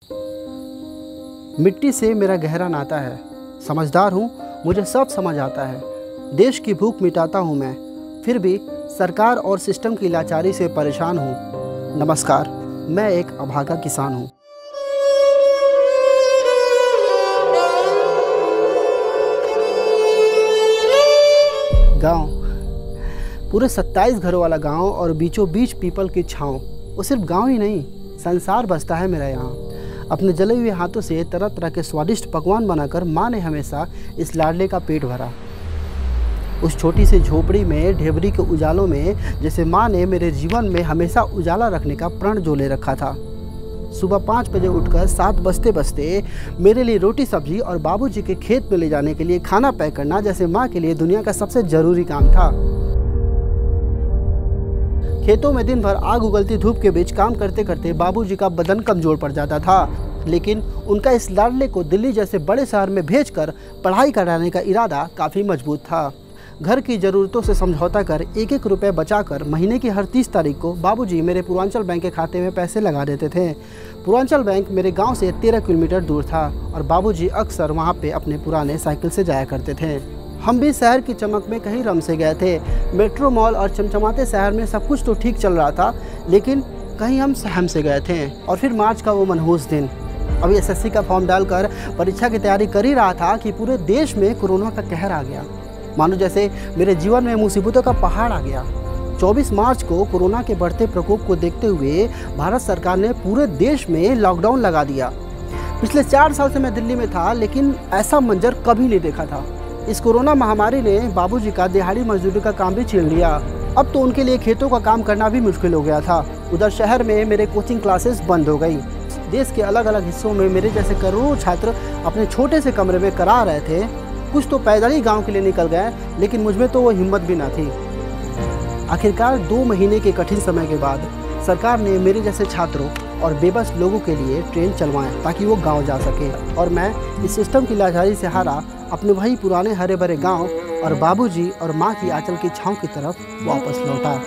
मिट्टी से मेरा गहरा नाता है। समझदार हूँ, मुझे सब समझ आता है। देश की भूख मिटाता हूँ मैं, फिर भी सरकार और सिस्टम की लाचारी से परेशान हूँ। नमस्कार, मैं एक अभागा किसान हूँ। गांव, पूरे 27 घरों वाला गांव और बीचों बीच पीपल की छाँव। वो सिर्फ गांव ही नहीं, संसार बसता है मेरा यहाँ। अपने जले हुए हाथों से तरह तरह के स्वादिष्ट पकवान बनाकर माँ ने हमेशा इस लाडले का पेट भरा। उस छोटी सी झोपड़ी में ढेबरी के उजालों में जैसे माँ ने मेरे जीवन में हमेशा उजाला रखने का प्रण जो ले रखा था। सुबह 5 बजे उठकर 7 बजते बजते मेरे लिए रोटी सब्जी और बाबूजी के खेत में ले जाने के लिए खाना पैक करना जैसे माँ के लिए दुनिया का सबसे ज़रूरी काम था। खेतों में दिन भर आग उगलती धूप के बीच काम करते करते बाबूजी का बदन कमज़ोर पड़ जाता था, लेकिन उनका इस लाडले को दिल्ली जैसे बड़े शहर में भेजकर पढ़ाई कराने का इरादा काफ़ी मजबूत था। घर की ज़रूरतों से समझौता कर एक एक रुपये बचाकर महीने की हर 30 तारीख को बाबूजी मेरे पूर्वांचल बैंक के खाते में पैसे लगा देते थे। पूर्वांचल बैंक मेरे गांव से 13 किलोमीटर दूर था और बाबूजी अक्सर वहां पे अपने पुराने साइकिल से जाया करते थे। हम भी शहर की चमक में कहीं रम से गए थे। मेट्रो मॉल और चमचमाते शहर में सब कुछ तो ठीक चल रहा था, लेकिन कहीं हम सहम से गए थे। और फिर मार्च का वो मनहूस दिन, अभी एसएससी का फॉर्म डालकर परीक्षा की तैयारी कर ही रहा था कि पूरे देश में कोरोना का कहर आ गया। मानो जैसे मेरे जीवन में मुसीबतों का पहाड़ आ गया। 24 मार्च को कोरोना के बढ़ते प्रकोप को देखते हुए भारत सरकार ने पूरे देश में लॉकडाउन लगा दिया। पिछले 4 साल से मैं दिल्ली में था, लेकिन ऐसा मंजर कभी नहीं देखा था। इस कोरोना महामारी ने बाबूजी का दिहाड़ी मजदूरी का काम भी छीन लिया। अब तो उनके लिए खेतों का काम करना भी मुश्किल हो गया था। उधर शहर में मेरे कोचिंग क्लासेस बंद हो गई। देश के अलग अलग हिस्सों में मेरे जैसे करोड़ों छात्र अपने छोटे से कमरे में करा रहे थे। कुछ तो पैदल ही गांव के लिए निकल गए, लेकिन मुझमें तो वो हिम्मत भी ना थी। आखिरकार 2 महीने के कठिन समय के बाद सरकार ने मेरे जैसे छात्रों और बेबस लोगों के लिए ट्रेन चलवाएं ताकि वो गांव जा सके, और मैं इस सिस्टम की लाचारी से हारा अपने वही पुराने हरे भरे गांव और बाबूजी और माँ की आंचल की छाँव की तरफ वापस लौटा।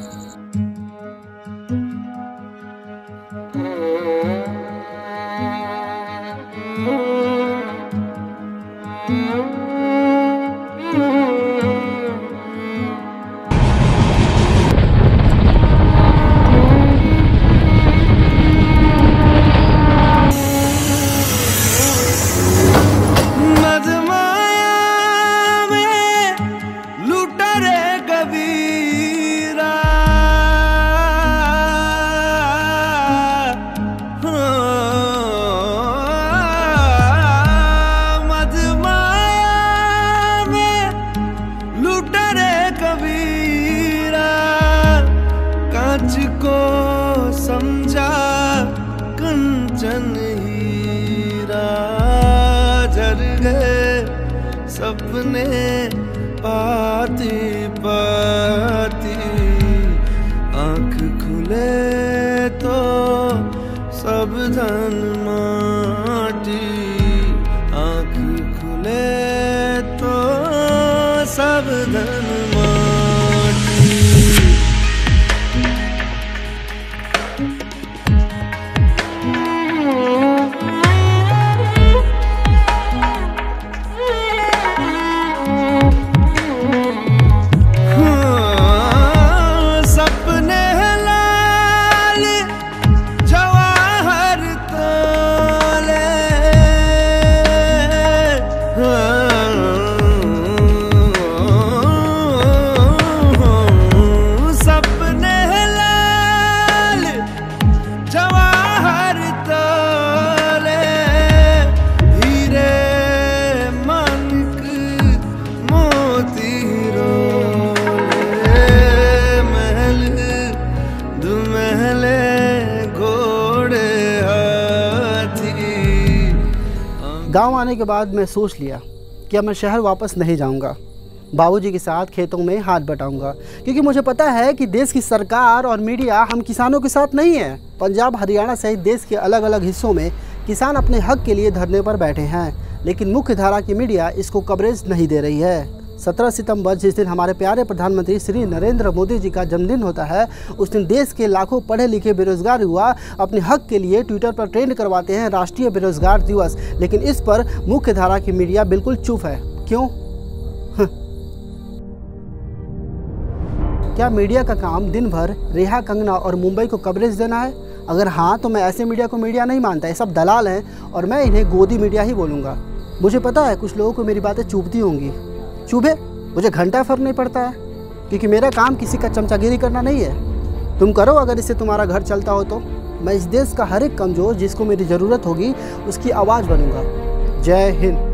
को समझा कंचन हीरा, झर गए सपने पाती पाती, आँख खुले तो सब धन माटी, आँख खुले तो सब धन गांव आने के बाद मैं सोच लिया कि अब मैं शहर वापस नहीं जाऊंगा। बाबूजी के साथ खेतों में हाथ बटाऊंगा, क्योंकि मुझे पता है कि देश की सरकार और मीडिया हम किसानों के साथ नहीं है। पंजाब, हरियाणा सहित देश के अलग अलग हिस्सों में किसान अपने हक के लिए धरने पर बैठे हैं, लेकिन मुख्य धारा की मीडिया इसको कवरेज नहीं दे रही है। 17 सितंबर जिस दिन हमारे प्यारे प्रधानमंत्री श्री नरेंद्र मोदी जी का जन्मदिन होता है, उस दिन देश के लाखों पढ़े लिखे बेरोजगार युवा अपने हक के लिए ट्विटर पर ट्रेंड करवाते हैं राष्ट्रीय बेरोजगार दिवस। लेकिन इस पर मुख्य धारा की मीडिया बिल्कुल चुप है। क्यों? क्या मीडिया का काम दिन भर रेहा, कंगना और मुंबई को कवरेज देना है? अगर हाँ, तो मैं ऐसे मीडिया को मीडिया नहीं मानता। ये सब दलाल हैं और मैं इन्हें गोदी मीडिया ही बोलूँगा। मुझे पता है कुछ लोगों को मेरी बातें चुभती होंगी। चुभे, मुझे घंटा फर्क नहीं पड़ता है, क्योंकि मेरा काम किसी का चमचागिरी करना नहीं है। तुम करो अगर इससे तुम्हारा घर चलता हो तो। मैं इस देश का हर एक कमज़ोर जिसको मेरी ज़रूरत होगी उसकी आवाज़ बनूँगा। जय हिंद।